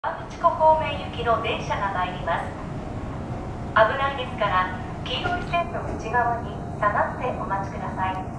河口湖方面行きの電車が参ります。危ないですから黄色い線の内側に下がってお待ちください。